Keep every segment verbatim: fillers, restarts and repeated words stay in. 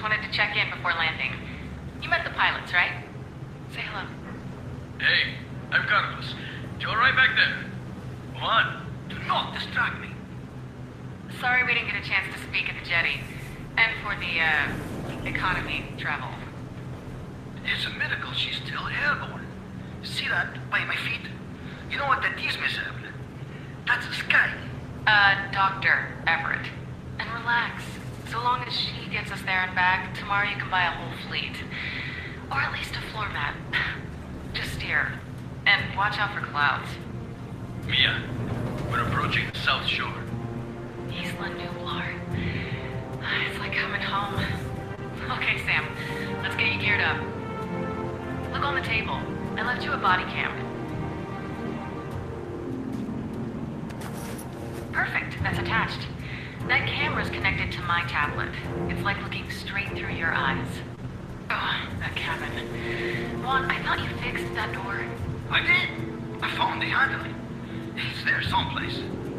Just wanted to check in before landing. You met the pilots, right? Say hello. Hey, I'm Carlos. You're right back there. Juan, do not distract me. Sorry we didn't get a chance to speak at the jetty. And for the, uh, economy travel. It's a miracle she's still airborne. See that by my feet? You know what that is, Miss Evelyn? That's the sky. Uh, Doctor Everett. And relax. So long as she gets us there and back, tomorrow you can buy a whole fleet. Or at least a floor mat. Just steer. And watch out for clouds. Mia, we're approaching the South Shore. Isla Nublar. It's like coming home. Okay, Sam. Let's get you geared up. Look on the table. I left you a body cam. Perfect. That's attached. That camera's connected to my tablet. It's like looking straight through your eyes. Ugh, that cabin. Juan, I thought you fixed that door. I did. I found the handle. It's there someplace.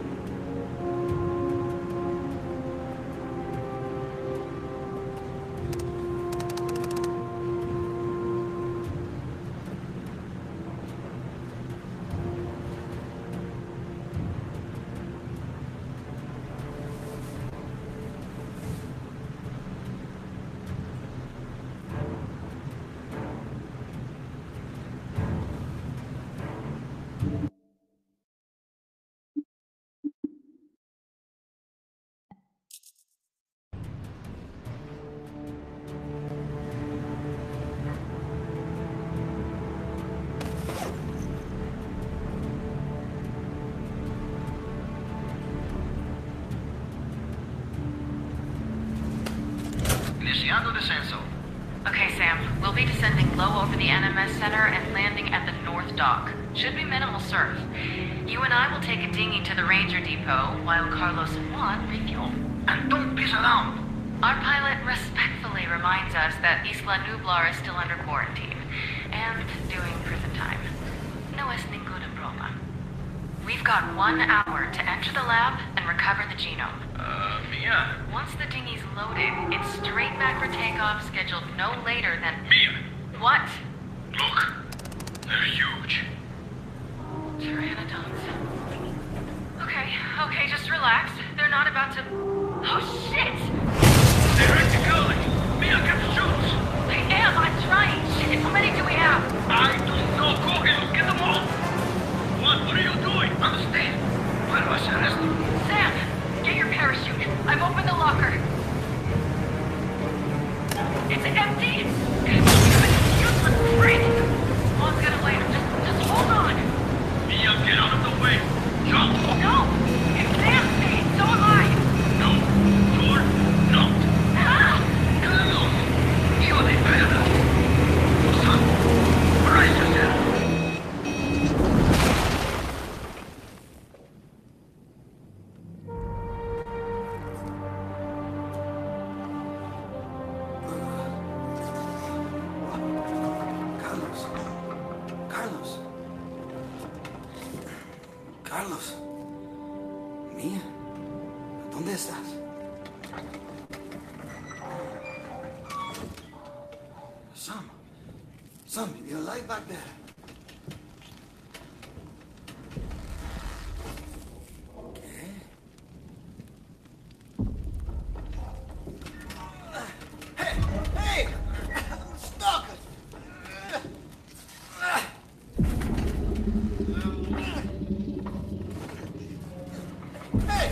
Iniciando descenso. Okay, Sam. We'll be descending low over the N M S Center and landing at the North Dock. Should be minimal surf. You and I will take a dinghy to the Ranger Depot, while Carlos and Juan refuel. And don't piss around. Our pilot respectfully reminds us that Isla Nublar is still under quarantine. And doing prison time. No es ninguna broma. We've got one hour to enter the lab and recover the genome. Uh, Mia. Once the dinghy's loaded, it's straight back for takeoff, scheduled no later than... Mia. What? Look. They're huge. Pteranodons. Okay, okay, just relax. They're not about to... Oh, shit! They're rectically. Mia, get the shoots. I am, I'm trying. Shit, how many do we have? I don't know. Go ahead, get them all. What? What are you doing? Understand? Where was arrested? Sam, get your parachute. I've opened the locker. It's empty. Useless freak. One's gonna later. Just, just hold on. Mia, get out of the way. Jump. No, it's Sam's speed. So am I. No, you're not. Ah! Carlos, hijo de perra. Son, brace yourself. Carlos. Mia. ¿Dónde estás? Sam. Sam, you're alive back there. Hey! Hey! I'm stuck! Hey!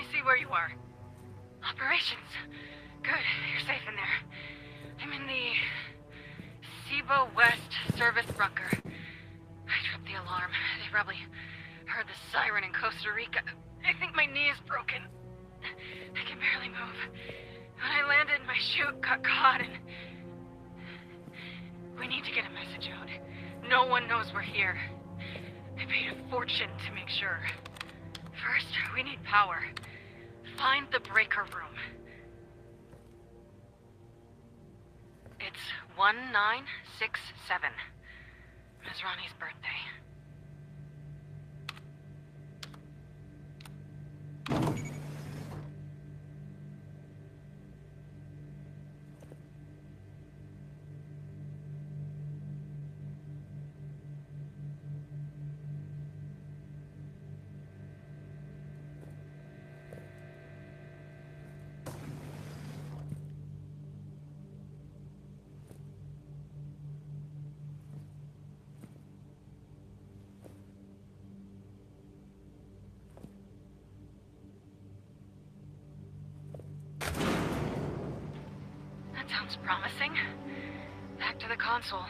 me see where you are. Operations. Good, you're safe in there. I'm in the... Cebu West Service Bunker. I tripped the alarm. They probably heard the siren in Costa Rica. I think my knee is broken. I can barely move. When I landed, my chute got caught and... We need to get a message out. No one knows we're here. I paid a fortune to make sure. First, we need power. Find the breaker room. It's one nine six seven. Masrani's birthday. Sounds promising. Back to the console.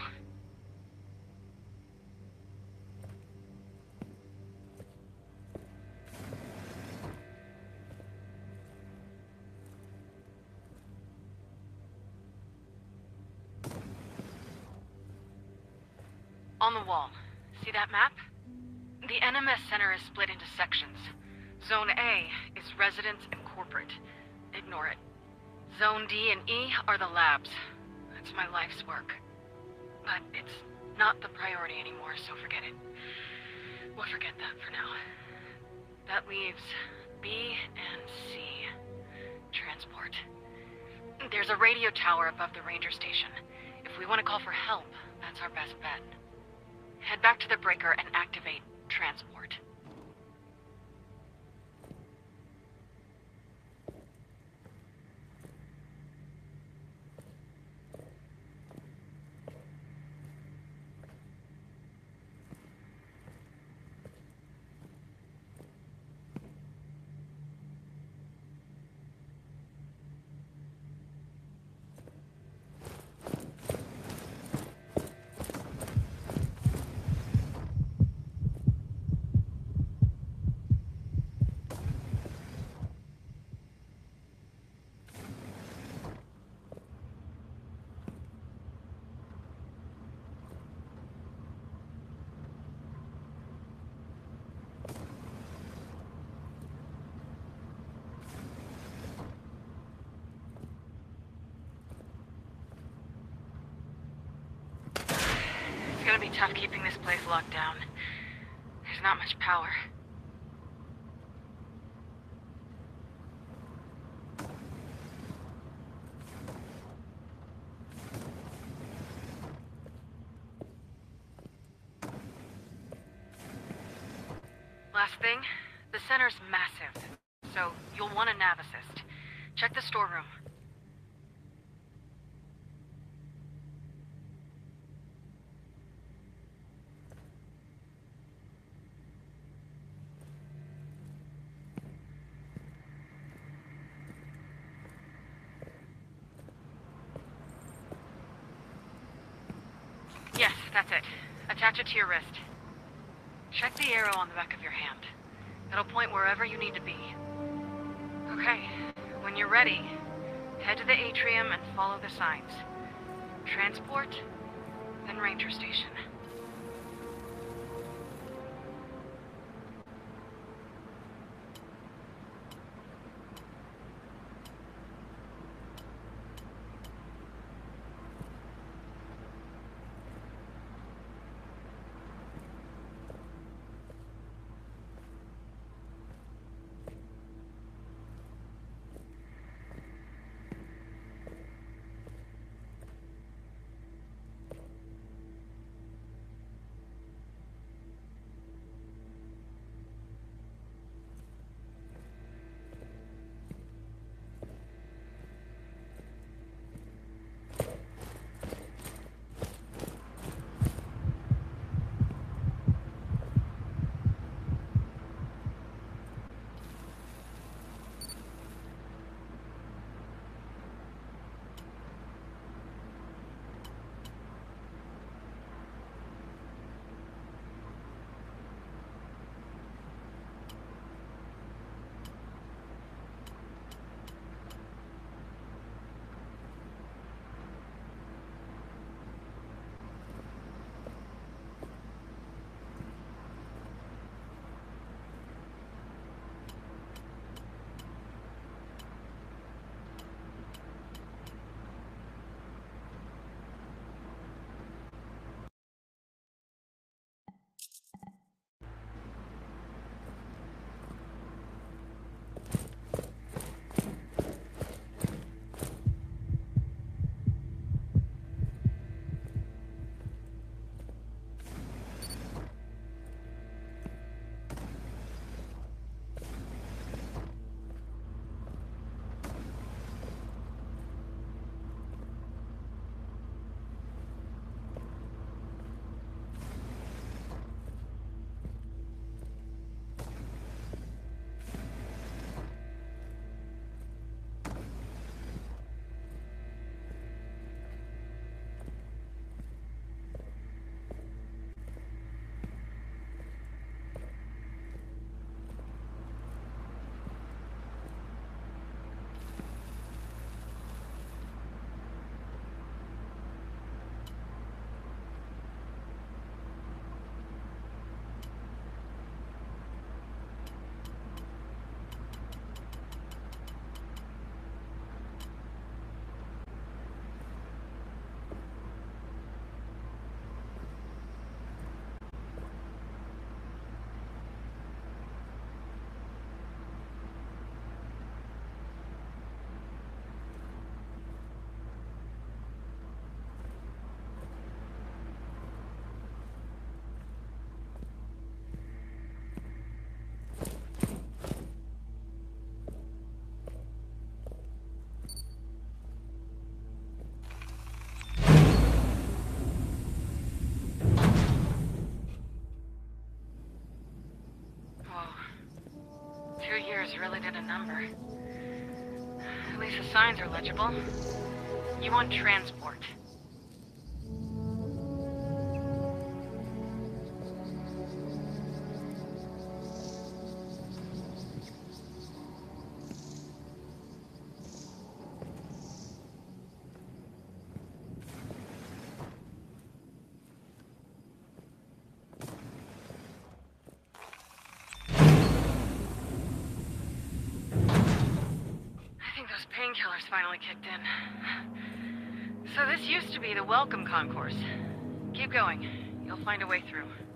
On the wall. See that map? The N M S Center is split into sections. Zone A is residence and corporate. Ignore it. Zone D and E are the labs. It's my life's work. But it's not the priority anymore, so forget it. We'll forget that for now. That leaves B and C. Transport. There's a radio tower above the ranger station. If we want to call for help, that's our best bet. Head back to the breaker and activate transport. It's gonna be tough keeping this place locked down. There's not much power. Last thing, the center's massive, so you'll want a nav assist. Check the storeroom. Yes, that's it. Attach it to your wrist. Check the arrow on the back of your hand. It'll point wherever you need to be. Okay, when you're ready, head to the atrium and follow the signs. Transport, then ranger station. cameras really did a number. At least the signs are legible. You want transport. Painkillers finally kicked in. So this used to be the welcome concourse. Keep going. You'll find a way through.